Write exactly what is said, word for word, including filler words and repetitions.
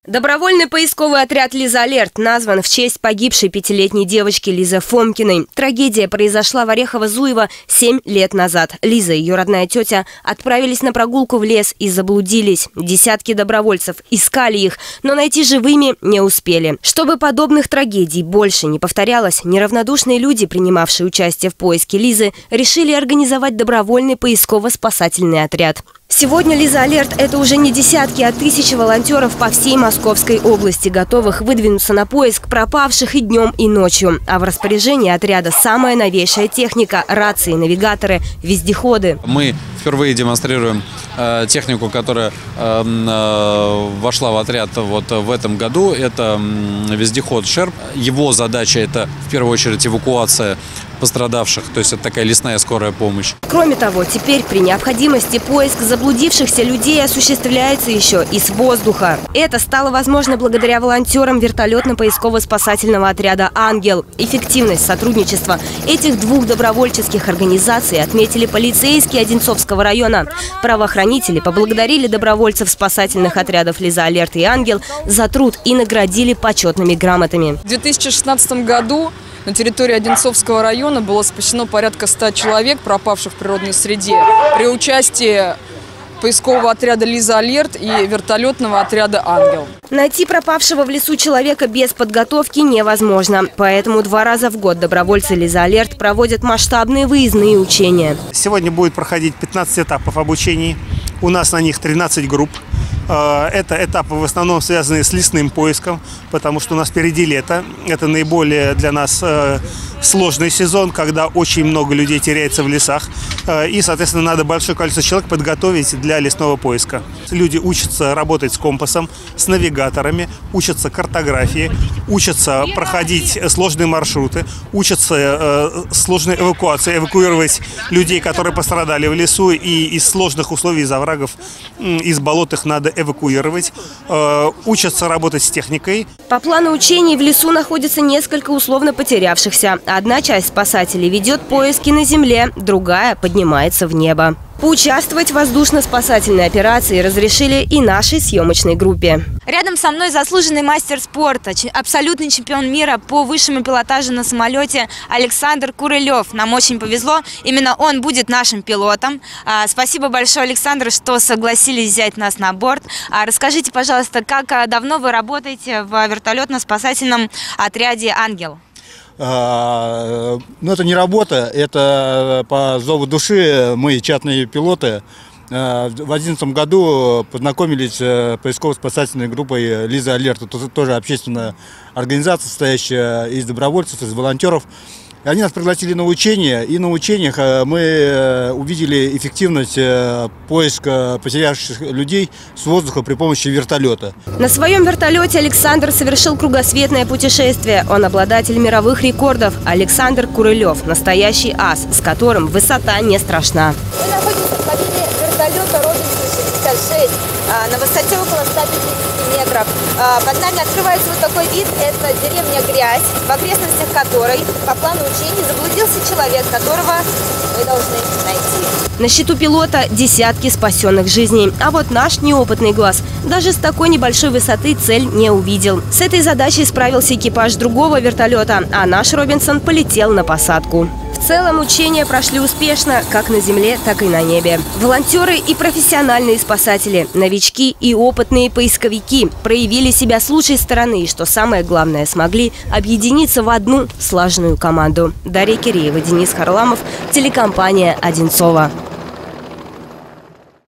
Добровольный поисковый отряд «Лиза Алерт» назван в честь погибшей пятилетней девочки Лизы Фомкиной. Трагедия произошла в Орехово-Зуево семь лет назад. Лиза и ее родная тетя отправились на прогулку в лес и заблудились. Десятки добровольцев искали их, но найти живыми не успели. Чтобы подобных трагедий больше не повторялось, неравнодушные люди, принимавшие участие в поиске Лизы, решили организовать добровольный поисково-спасательный отряд. Сегодня «Лиза Алерт» – это уже не десятки, а тысячи волонтеров по всей Московской области, готовых выдвинуться на поиск пропавших и днем, и ночью. А в распоряжении отряда самая новейшая техника – рации, навигаторы, вездеходы. Мы впервые демонстрируем э, технику, которая э, э, вошла в отряд вот в этом году. Это э, вездеход «Шерп». Его задача – это в первую очередь эвакуация пострадавших, то есть это такая лесная скорая помощь. Кроме того, теперь при необходимости поиск заблудившихся людей осуществляется еще и с воздуха. Это стало возможно благодаря волонтерам вертолетно-поисково-спасательного отряда «Ангел». Эффективность сотрудничества этих двух добровольческих организаций отметили полицейские Одинцовского района. Правоохранители поблагодарили добровольцев спасательных отрядов «Лиза Алерт» и «Ангел» за труд и наградили почетными грамотами. В две тысячи шестнадцатом году на территории Одинцовского района было спасено порядка ста человек, пропавших в природной среде, при участии поискового отряда «Лиза Алерт» и вертолетного отряда «Ангел». Найти пропавшего в лесу человека без подготовки невозможно. Поэтому два раза в год добровольцы «Лиза Алерт» проводят масштабные выездные учения. Сегодня будет проходить пятнадцать этапов обучений. У нас на них тринадцать групп. Это этапы в основном связанные с лесным поиском, потому что у нас впереди лето. Это наиболее для нас сложный сезон, когда очень много людей теряется в лесах. И, соответственно, надо большое количество человек подготовить для лесного поиска. Люди учатся работать с компасом, с навигаторами, учатся картографии, учатся проходить сложные маршруты, учатся сложной эвакуации, эвакуировать людей, которые пострадали в лесу, и из сложных условий, из оврагов, из болот их надо эвакуировать, учатся работать с техникой. По плану учений в лесу находится несколько условно потерявшихся. Одна часть спасателей ведет поиски на земле, другая поднимается в небо. Поучаствовать в воздушно-спасательной операции разрешили и нашей съемочной группе. Рядом со мной заслуженный мастер спорта, абсолютный чемпион мира по высшему пилотажу на самолете Александр Курылев. Нам очень повезло, именно он будет нашим пилотом. Спасибо большое, Александр, что согласились взять нас на борт. Расскажите, пожалуйста, как давно вы работаете в вертолетно-спасательном отряде «Ангел»? Ну, это не работа, это по зову души. Мы, частные пилоты, в две тысячи одиннадцатом году познакомились с поисково-спасательной группой «Лиза Алерт». Это тоже общественная организация, состоящая из добровольцев, из волонтеров. Они нас пригласили на учения, и на учениях мы увидели эффективность поиска потерявших людей с воздуха при помощи вертолета. На своем вертолете Александр совершил кругосветное путешествие. Он обладатель мировых рекордов. Александр Курылев – настоящий ас, с которым высота не страшна. Мы находимся в кабине вертолета Робинсон шестьдесят шесть на высоте около ста пятидесяти метров. Под нами открывается вот такой вид. Это деревня Грязь, в окрестностях которой по плану учений заблудился человек, которого мы должны найти. На счету пилота десятки спасенных жизней. А вот наш неопытный глаз даже с такой небольшой высоты цель не увидел. С этой задачей справился экипаж другого вертолета, а наш Робинсон полетел на посадку. В целом учения прошли успешно как на земле, так и на небе. Волонтеры и профессиональные спасатели, новички и опытные поисковики проявили себя с лучшей стороны и, что самое главное, смогли объединиться в одну слаженную команду. Дарья Киреева, Денис Харламов, телекомпания «Одинцово».